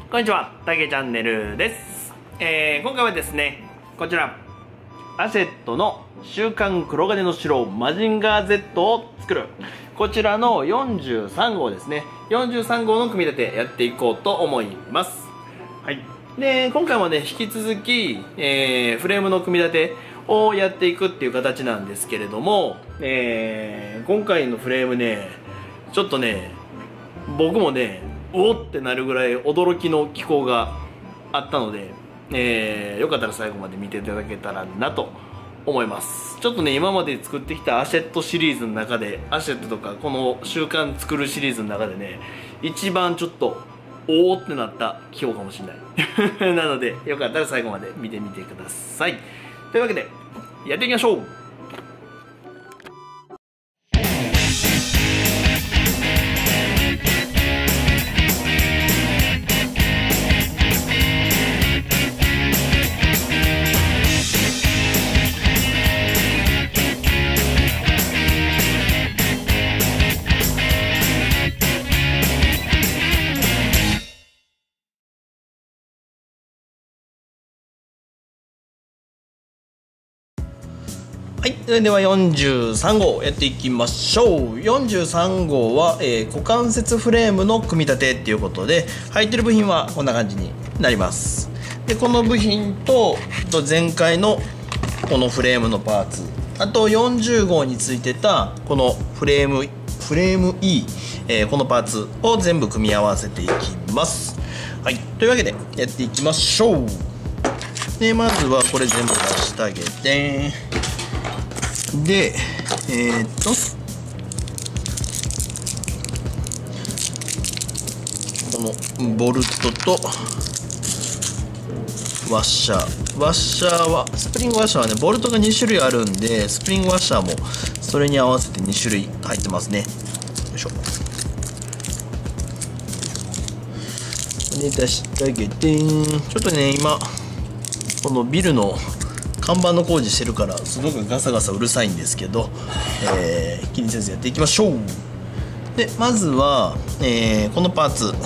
こんにちは、たけチャンネルです。今回はですね、こちらアシェットの週刊黒金の城マジンガー Z を作る、こちらの43号ですね。43号の組み立てやっていこうと思います。はい。で、今回もね、引き続き、フレームの組み立てをやっていくっていう形なんですけれども、今回のフレームね、ちょっとね、僕もね、おーってなるぐらい驚きの機構があったので、よかったら最後まで見ていただけたらなと思います。ちょっとね、今まで作ってきたアシェットシリーズの中で、アシェットとかこの習慣作るシリーズの中でね、一番ちょっとおーってなった機構かもしれないなので、よかったら最後まで見てみてください。というわけでやっていきましょう。はい、それでは43号やっていきましょう。43号は、股関節フレームの組み立てっていうことで、入ってる部品はこんな感じになります。で、この部品と前回のこのフレームのパーツ、あと40号についてたこのフレーム E、このパーツを全部組み合わせていきます。はい、というわけでやっていきましょう。で、まずはこれ全部出してあげて、で、このボルトとワッシャーはスプリングワッシャーはね、ボルトが2種類あるんで、スプリングワッシャーもそれに合わせて2種類入ってますね。よいしょ。で、出してあげて、ちょっとね、今このビルの看板の工事してるからすごくガサガサうるさいんですけど、気にせずやっていきましょう。で、まずは、このパ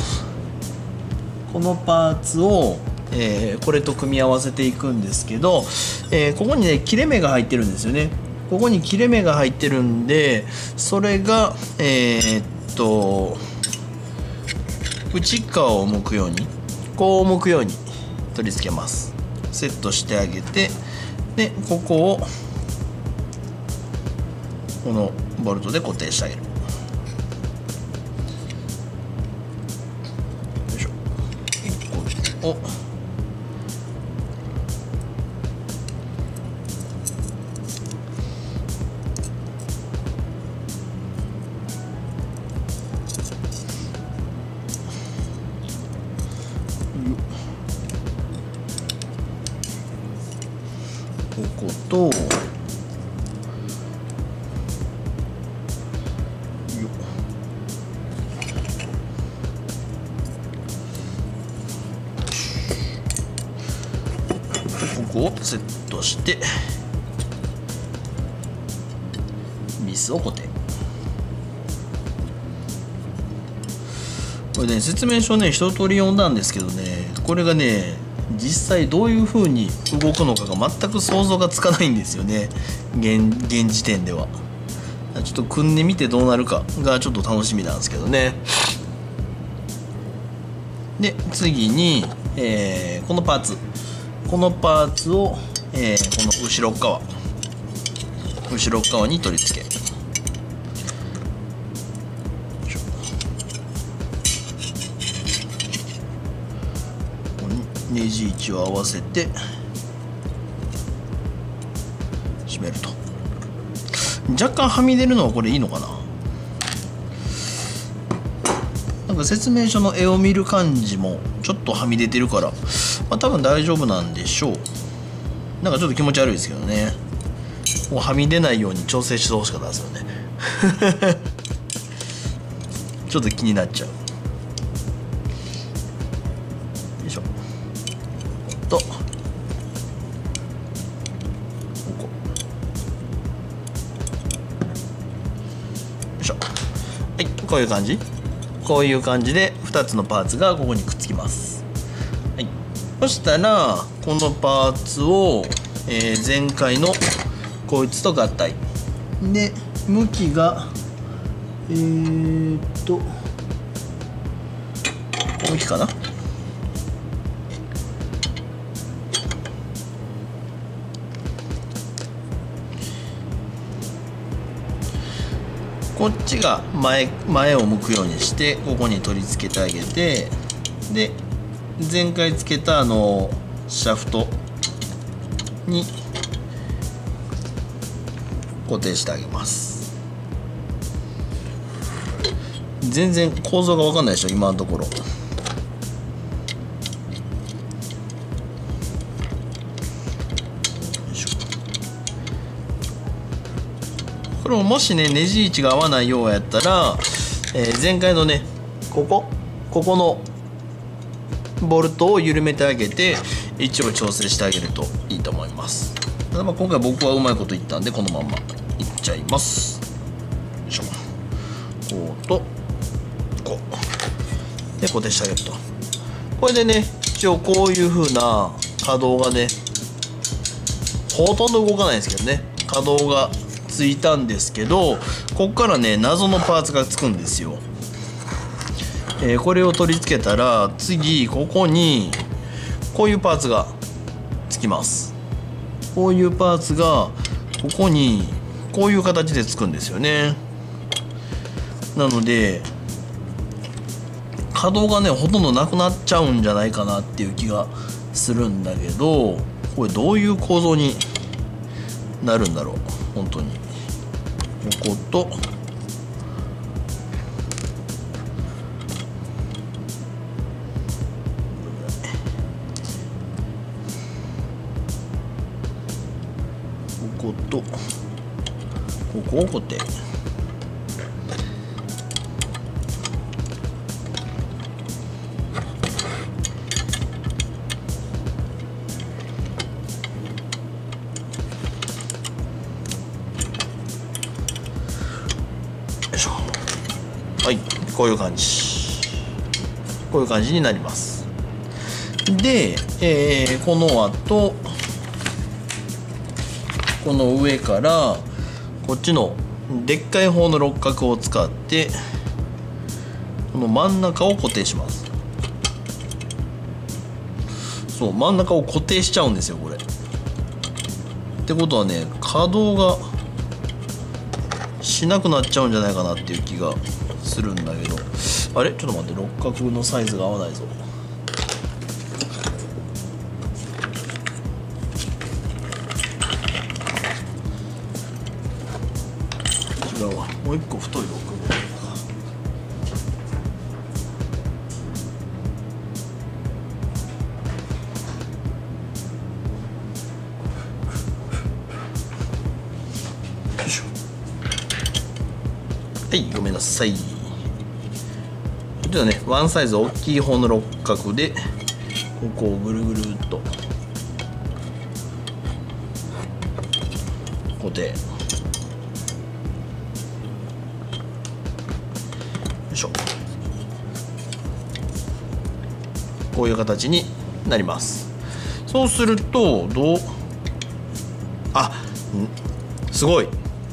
ーツを、これと組み合わせていくんですけど、ここにね切れ目が入ってるんですよね。ここに切れ目が入ってるんで、それが内側を向くように、こう向くように取り付けます。セットしてあげて、でここをこのボルトで固定してあげる。よいしょ。ここをこことここをセットしてビスを固定。これね、説明書ね一通り読んだんですけどね、これがね実際どういう風に動くのかが全く想像がつかないんですよね、現時点では。ちょっと組んでみてどうなるかがちょっと楽しみなんですけどね。で、次に、このパーツを、この後ろ側に取り付け、ネジ位置を合わせて締めると。若干はみ出るのはこれいいのかな。なんか説明書の絵を見る感じもちょっとはみ出てるから、多分大丈夫なんでしょう。なんかちょっと気持ち悪いですけどね。もうはみ出ないように調整してほしかったですよねちょっと気になっちゃう。よいしょと、ここよいしょ。はい、こういう感じで2つのパーツがここにくっつきます。 はい、そしたらこのパーツを、前回のこいつと合体で、向きが向きかな。こっちが前を向くようにしてここに取り付けてあげて、で前回つけたシャフトに固定してあげます。全然構造が分かんないでしょ今のところ。これももしねネジ位置が合わないようやったら、前回のねここのボルトを緩めてあげて位置を調整してあげるといいと思います。ただ今回僕はうまいこといったんでこのまんまいっちゃいます。よいしょ、こうとこうで固定してあげると、これでね一応こういう風な可動がねほとんど動かないんですけどね、可動がついたんですけど、ここからね謎のパーツがつくんですよ。これを取り付けたら次ここにこういうパーツがつきます。こういうパーツがここにこういう形でつくんですよね。なので可動がねほとんどなくなっちゃうんじゃないかなっていう気がするんだけど、これどういう構造になるんだろう。本当にこことこことここを固定。はい、こういう感じになります。で、この後この上からこっちのでっかい方の六角を使ってこの真ん中を固定します。そう、真ん中を固定しちゃうんですよこれ。ってことはね可動がしなくなっちゃうんじゃないかなっていう気がするんだけど、あれちょっと待って、六角のサイズが合わないぞ。違うわ、もう一個太い六角。はい、ごめんなさい。ちょっとねワンサイズ大きい方の六角でここをぐるぐるっと固定。よいしょ、こういう形になります。そうするとすごい。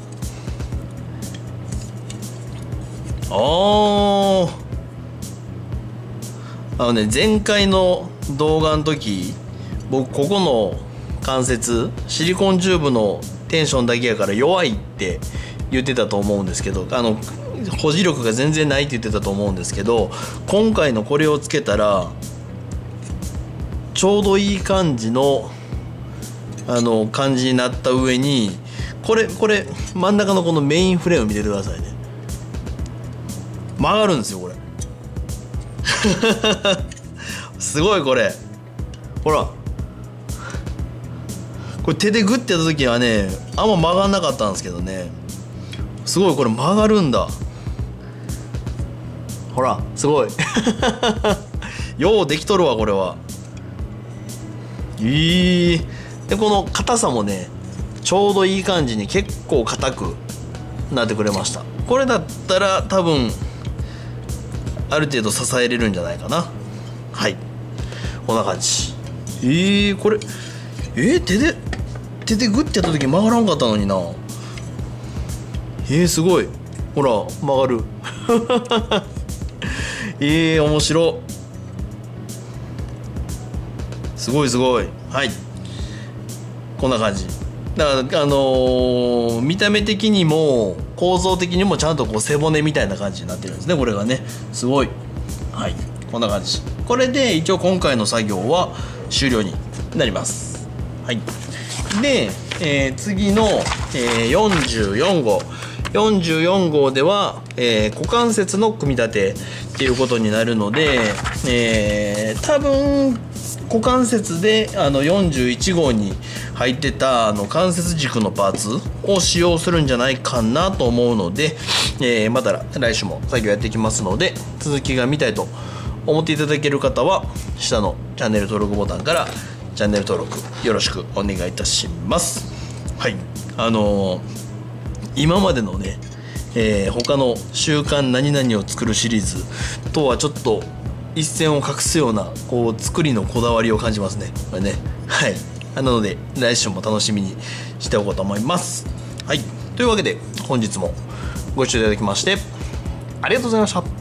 前回の動画の時僕ここの関節シリコンチューブのテンションだけやから弱いって言ってたと思うんですけど、保持力が全然ないって言ってたと思うんですけど、今回のこれをつけたらちょうどいい感じの感じになった上にこれ真ん中のこのメインフレーム見ててくださいね。曲がるんですよこれすごいこれ、ほらこれ手でグッてやった時はねあんま曲がんなかったんですけどね、すごいこれ曲がるんだ。ほらすごいようできとるわこれは。でこの硬さもねちょうどいい感じに結構硬くなってくれました。これだったら多分ある程度支えれるんじゃないかな。はい、 こんな感じ。これ手でグッてやった時曲がらんかったのにな。すごい、ほら曲がる面白。すごいすごい。はい、こんな感じだから、見た目的にも構造的にもちゃんとこう背骨みたいな感じになってるんですね、これがね。すごい。はい、こんな感じ。これで一応今回の作業は終了になります。はい。で、次の、44号では、股関節の組み立てっていうことになるので、多分股関節で41号に入ってた関節軸のパーツを使用するんじゃないかなと思うので、また来週も作業やっていきますので、続きが見たいと思っていただける方は下のチャンネル登録ボタンからチャンネル登録よろしくお願いいたします。はい、今までのね、他の週刊何々を作るシリーズとはちょっと一線を画すようなこう作りのこだわりを感じますね、これね。はい、なので来週も楽しみにしておこうと思います。はい、というわけで本日もご視聴いただきましてありがとうございました。